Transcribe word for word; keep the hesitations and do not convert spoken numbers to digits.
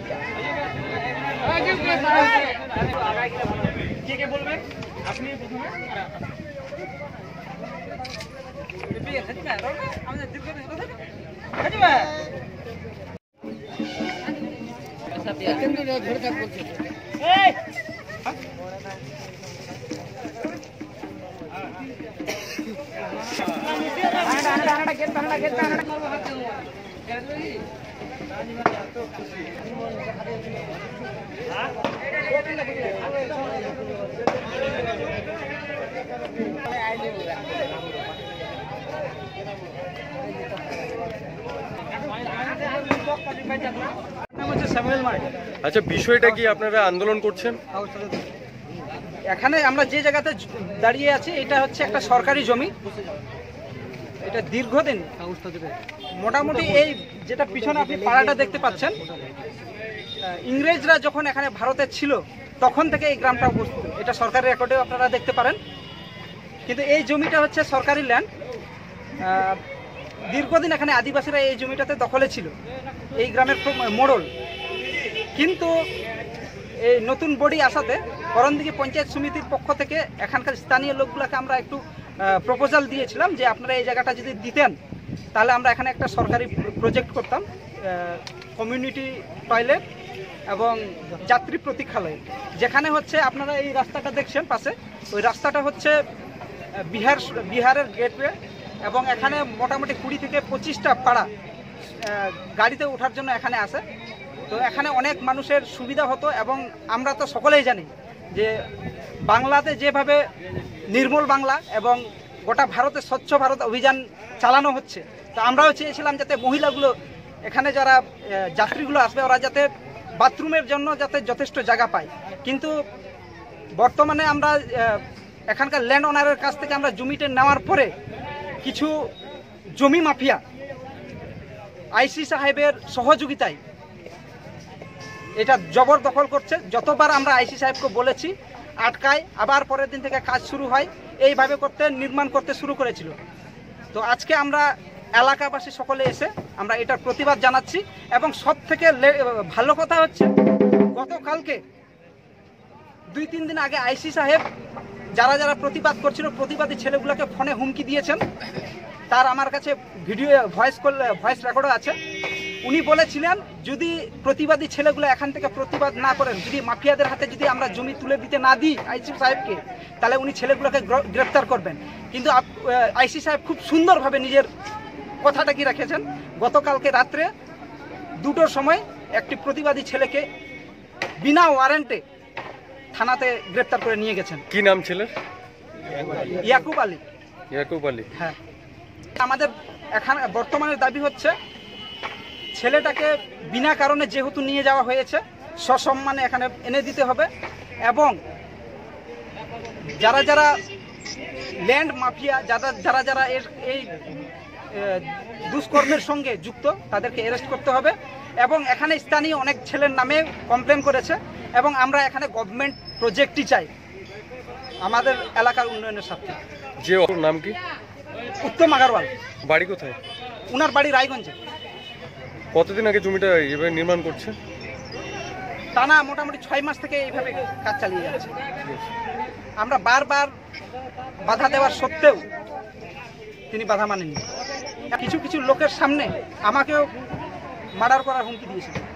কে কে বলবেন? আপনি প্রথমে। আচ্ছা, বিষয়টা কি আপনারা আন্দোলন করছেন? এখানে আমরা যে জায়গাতে দাঁড়িয়ে আছি এটা হচ্ছে একটা সরকারি জমি। এটা দীর্ঘদিন মোটামুটি এই যেটা পিছনে আপনি পাড়াটা দেখতে পাচ্ছেন, ইংরেজরা যখন এখানে ভারতে ছিল তখন থেকে এই গ্রামটা উপস্থিত। এটা সরকারি রেকর্ডেও আপনারা দেখতে পারেন। কিন্তু এই জমিটা হচ্ছে সরকারি ল্যান্ড। দীর্ঘদিন এখানে আদিবাসীরা এই জমিটাতে দখলে ছিল, এই গ্রামের মোড়ল। কিন্তু এই নতুন বডি আসাতে করণদিঘি পঞ্চায়েত সমিতির পক্ষ থেকে এখানকার স্থানীয় লোকগুলোকে আমরা একটু প্রপোজাল দিয়েছিলাম যে আপনারা এই জায়গাটা যদি দিতেন তাহলে আমরা এখানে একটা সরকারি প্রজেক্ট করতাম, কমিউনিটি টয়লেট এবং যাত্রী প্রতীক্ষালয়। যেখানে হচ্ছে আপনারা এই রাস্তাটা দেখছেন পাশে, ওই রাস্তাটা হচ্ছে বিহার বিহারের গেটওয়ে এবং এখানে মোটামুটি কুড়ি থেকে পঁচিশটা পাড়া গাড়িতে ওঠার জন্য এখানে আসে। তো এখানে অনেক মানুষের সুবিধা হতো এবং আমরা তো সকলেই জানি যে বাংলাতে যেভাবে নির্মল বাংলা এবং গোটা ভারতে স্বচ্ছ ভারত অভিযান চালানো হচ্ছে, তো আমরাও চেয়েছিলাম যাতে মহিলাগুলো এখানে যারা যাত্রীগুলো আসবে ওরা যাতে বাথরুমের জন্য যাতে যথেষ্ট জায়গা পায়। কিন্তু বর্তমানে আমরা এখানকার ল্যান্ড ওনারের কাছ থেকে আমরা জমিটা নেওয়ার পরে কিছু জমি মাফিয়া আইসি সাহেবের সহযোগিতায় এটা জবরদখল করছে। যতবার আমরা আইসি সাহেবকে বলেছি আটকায়, আবার পরের দিন থেকে কাজ শুরু হয়, এইভাবে করতে নির্মাণ করতে শুরু করেছিল। তো আজকে আমরা এলাকাবাসী সকলে এসে আমরা এটার প্রতিবাদ জানাচ্ছি। এবং সব থেকে ভালো কথা হচ্ছে গতকালকে দুই তিন দিন আগে আইসি সাহেব যারা যারা প্রতিবাদ করছিল প্রতিবাদী ছেলেগুলোকে ফোনে হুমকি দিয়েছেন। তার আমার কাছে ভিডিও ভয়েস কল ভয়েস রেকর্ডও আছে। উনি বলেছিলেন যদি প্রতিবাদী ছেলেগুলো এখান থেকে প্রতিবাদ না করেন, যদি মাফিয়াদের হাতে যদি আমরা জমি তুলে দিতে না দিই আইসি সাহেবকে, তাহলে উনি ছেলেগুলোকে গ্রেপ্তার করবেন। কিন্তু আইসি সাহেব খুব সুন্দরভাবে নিজের কথাটা কি রেখেছেন। গতকালকে রাত্রে দুটোর সময় একটি প্রতিবাদী ছেলেকে বিনা ওয়ারেন্টে থানাতে গ্রেপ্তার করে নিয়ে গেছেন। কি নাম ছেলের? ইয়াকুব আলী। ইয়াকুব আলী। হ্যাঁ, আমাদের এখানে বর্তমানে দাবি হচ্ছে ছেলেটাকে বিনা কারণে যেহেতু নিয়ে যাওয়া হয়েছে সসম্মানে এখানে এনে দিতে হবে এবং যারা যারা ল্যান্ড মাফিয়া যারা যারা যারা এর এই দুষ্কর্মের সঙ্গে যুক্ত তাদেরকে অ্যারেস্ট করতে হবে। এবং এখানে স্থানীয় অনেক ছেলের নামে কমপ্লেন করেছে এবং আমরা এখানে গভর্নমেন্ট প্রজেক্টই চাই আমাদের এলাকার উন্নয়নের সাথে। যে ওর নাম কি? উত্তম আগারওয়াল। বাড়ি কোথায়? উনার বাড়ি রায়গঞ্জে। কতদিন আগে জমিটা এইভাবে নির্মাণ করছে? টানা মোটামুটি ছয় মাস থেকে এইভাবে কাজ চালিয়ে যাচ্ছে। আমরা বারবার বাধা দেওয়ার সত্ত্বেও তিনি বাধা মানেননি। কিছু কিছু লোকের সামনে আমাকেও মার্ডার করার হুমকি দিয়েছিলেন।